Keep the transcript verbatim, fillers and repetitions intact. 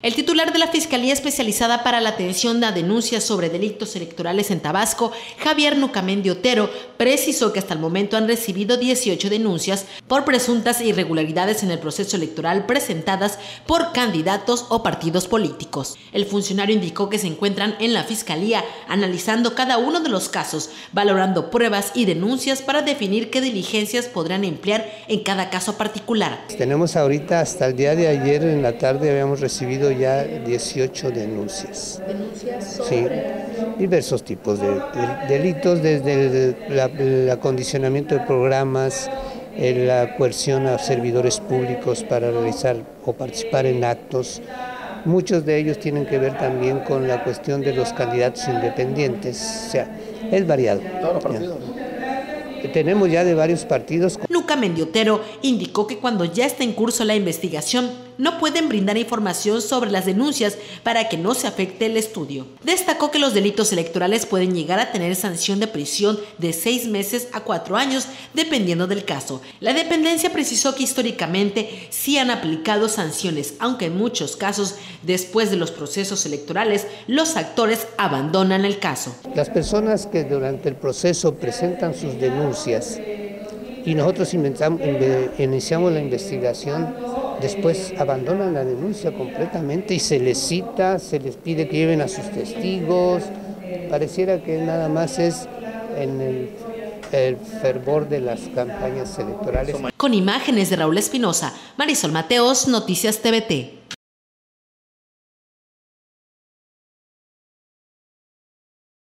El titular de la Fiscalía Especializada para la Atención a Denuncias sobre Delitos Electorales en Tabasco, Javier Nucamendi Otero, precisó que hasta el momento han recibido dieciocho denuncias por presuntas irregularidades en el proceso electoral presentadas por candidatos o partidos políticos. El funcionario indicó que se encuentran en la Fiscalía analizando cada uno de los casos, valorando pruebas y denuncias para definir qué diligencias podrán emplear en cada caso particular. Tenemos ahorita, hasta el día de ayer en la tarde, habíamos recibido ya dieciocho denuncias. ¿Denuncias sobre? Sí, diversos tipos de, de delitos, desde el, la, el acondicionamiento de programas, la coerción a servidores públicos para realizar o participar en actos. Muchos de ellos tienen que ver también con la cuestión de los candidatos independientes, o sea, es variado. Todos los partidos. Tenemos ya de varios partidos. Nucamendi Otero indicó que cuando ya está en curso la investigación, no pueden brindar información sobre las denuncias para que no se afecte el estudio. Destacó que los delitos electorales pueden llegar a tener sanción de prisión de seis meses a cuatro años, dependiendo del caso. La dependencia precisó que históricamente sí han aplicado sanciones, aunque en muchos casos, después de los procesos electorales, los actores abandonan el caso. Las personas que durante el proceso presentan sus denuncias y nosotros iniciamos la investigación, después abandonan la denuncia completamente y se les cita, se les pide que lleven a sus testigos. Pareciera que nada más es en el, el fervor de las campañas electorales. Con imágenes de Raúl Espinosa, Marisol Mateos, Noticias T V T.